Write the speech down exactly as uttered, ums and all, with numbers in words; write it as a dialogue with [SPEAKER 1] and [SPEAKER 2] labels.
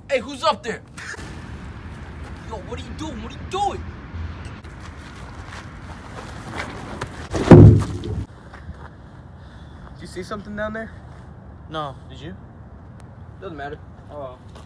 [SPEAKER 1] Hey, who's up there? Yo, what are you doing? What are you doing?
[SPEAKER 2] Did you see something down there?
[SPEAKER 1] No, did you?
[SPEAKER 2] Doesn't matter.
[SPEAKER 1] Oh.